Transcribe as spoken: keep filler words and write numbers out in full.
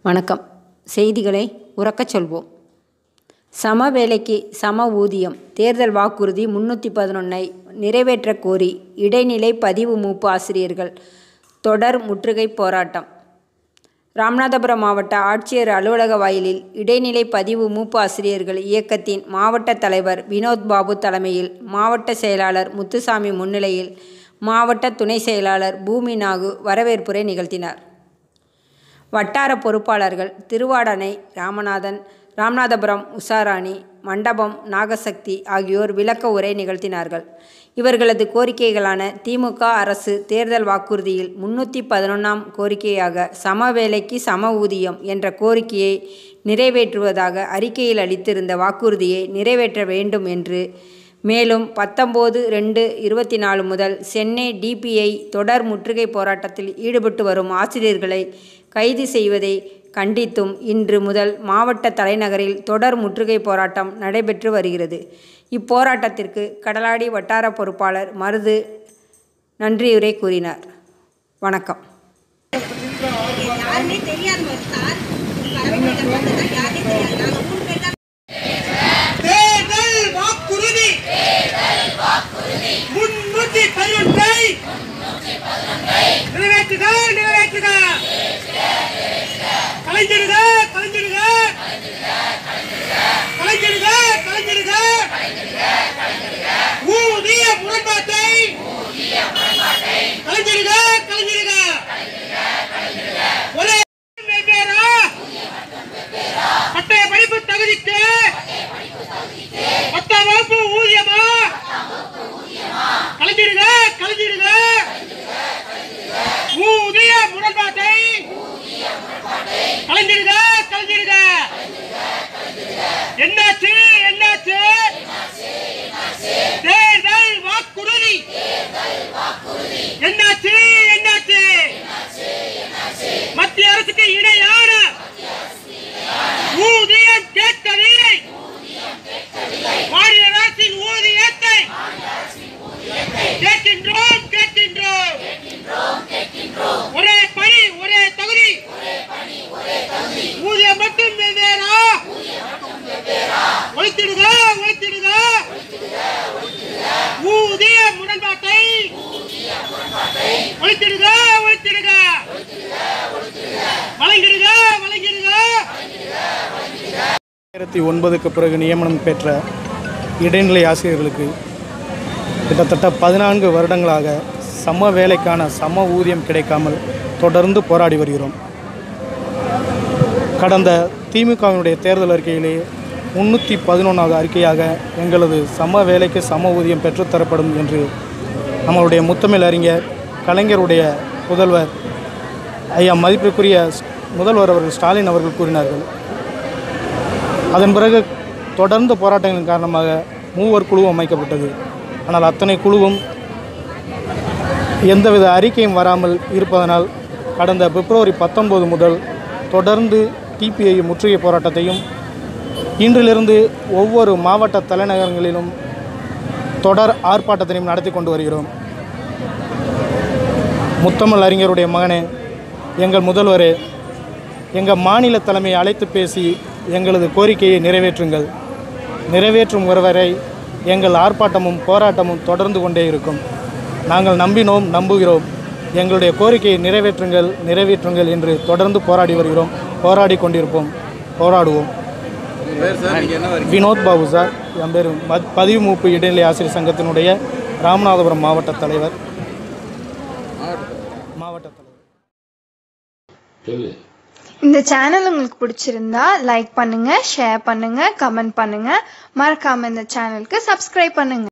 வணக்கம். செய்திகளை உரக்கச் சொல்வோம். சம வேலைக்கு சம ஊதியம் தேர்தல் வாக்குறுதி முன்னூற்றி பதினொன்றை நிறைவேற்றக் கோரி இடைநிலை பதிவு மூப்பு ஆசிரியர்கள் தொடர் முற்றுகை போராட்டம். ராமநாதபுரம் மாவட்ட ஆட்சியர் அலுவலக வாயிலில் இடைநிலை பதிவு மூப்பு ஆசிரியர்கள் இயக்கத்தின் மாவட்ட தலைவர் வினோத் பாபு தலைமையில், மாவட்ட செயலாளர் முத்துசாமி முன்னிலையில் மாவட்ட துணை செயலாளர் பூமி நாகு வரவேற்புரை நிகழ்த்தினார். வட்டார பொறுப்பாளர்கள் திருவாடனை ராமநாதன், ராமநாதபுரம் உஷாராணி, மண்டபம் நாகசக்தி ஆகியோர் விளக்க உரை நிகழ்த்தினார்கள். இவர்களது கோரிக்கைகளான திமுக அரசு தேர்தல் வாக்குறுதியில் முன்னூற்றி பதினொன்றாம் கோரிக்கையாக சம வேலைக்கு சம ஊதியம் என்ற கோரிக்கையை நிறைவேற்றுவதாக அறிக்கையில் அளித்திருந்த வாக்குறுதியை நிறைவேற்ற வேண்டும் என்று, மேலும் பத்தொம்போது ரெண்டு இருபத்தி நாலு முதல் சென்னை டிபிஐ தொடர் முற்றுகை போராட்டத்தில் ஈடுபட்டு வரும் ஆசிரியர்களை கைது செய்வதை கண்டித்தும் இன்று முதல் மாவட்ட தலைநகரில் தொடர் முற்றுகை போராட்டம் நடைபெற்று வருகிறது. இப்போராட்டத்திற்கு கடலாடி வட்டார பொறுப்பாளர் மருது நன்றியுரை கூறினார். வணக்கம். கலைஞருக கலைஞருக கலைஞருக கலைஞருக ஊதிய முரண்பாட்டை கலைஞருக கலைஞருக ஒரே வெவ்வேறா பட்டய படிப்பு தகுதிக்கு பத்தாம் வகுப்பு ஊதியமா கலைஞருக கலைஞருக ஊதிய முரண்பாட்டை கலைஞருக கலைஞருக என்னாச்சு என்னாச்சு தேர்தல் வாக்குறுதி என்னாச்சு என்னாச்சு மத்திய அரசுக்கு இணையான ஊதியம் கேட்கவில்லை. மாநில அரசின் ஊதியத்தை கேட்கின்றோம் கேட்கின்றோம் ஒரே பணி ஒரே தகுதி ஊதியம் மட்டும் வெவ்வேறா ஒழித்திடுக ஒழித்திடுக ஊதிய முரண்பாட்டை ஒழித்திடுக ஒழித்திடுக வழங்கிடுக வழங்கிடுக. ரெண்டாயிரத்தி ஒன்பதுக்கு பிறகு நியமனம் பெற்ற இடைநிலை ஆசிரியர்களுக்கு கிட்டத்தட்ட பதினான்கு வருடங்களாக சம வேலைக்கான சம ஊதியம் கிடைக்காமல் தொடர்ந்து போராடி வருகிறோம். கடந்த திமுகவினுடைய தேர்தல் அறிக்கையிலே முன்னூற்றி பதினொன்றாவது அறிக்கையாக எங்களது சம வேலைக்கு சம ஊதியம் பெற்றுத்தரப்படும் என்று நம்மளுடைய முத்தமிழ் அறிஞர் கலைஞருடைய புதல்வர் ஐயா மதிப்பிற்குரிய முதல்வர் அவர்கள் ஸ்டாலின் அவர்கள் கூறினார்கள். அதன் பிறகு தொடர்ந்து போராட்டங்களின் காரணமாக மூவர் குழுவும் அமைக்கப்பட்டது. ஆனால் அத்தனை குழுவும் எந்தவித அறிக்கையும் வராமல் இருப்பதனால் கடந்த பிப்ரவரி பத்தொன்பது முதல் தொடர்ந்து டிபிஐ முற்றுகை போராட்டத்தையும் இன்றிலிருந்து ஒவ்வொரு மாவட்ட தலைநகரங்களிலும் தொடர் ஆர்ப்பாட்டத்தையும் நடத்தி கொண்டு வருகிறோம். முத்தமிழ் அறிஞருடைய மகனே, எங்கள் முதல்வரே, எங்கள் மாநில தலைமையை அழைத்து பேசி எங்களது கோரிக்கையை நிறைவேற்றுங்கள். நிறைவேற்றும் வரை எங்கள் ஆர்ப்பாட்டமும் போராட்டமும் தொடர்ந்து கொண்டே இருக்கும். நாங்கள் நம்பினோம், நம்புகிறோம். எங்களுடைய கோரிக்கையை நிறைவேற்றுங்கள் நிறைவேற்றுங்கள் என்று தொடர்ந்து போராடி வருகிறோம், போராடி கொண்டிருப்போம், போராடுவோம். வினோத் பாபு சார், என் பேர் பதிவு மூப்பு இடைநிலை ஆசிரியர் சங்கத்தினுடைய ராமநாதபுரம் மாவட்ட தலைவர் மாவட்ட தலைவர். இந்த சேனல் உங்களுக்கு பிடிச்சிருந்தா லைக் பண்ணுங்க, ஷேர் பண்ணுங்க, கமெண்ட் பண்ணுங்க. மறக்காம இந்த சேனலுக்கு சப்ஸ்கிரைப் பண்ணுங்க.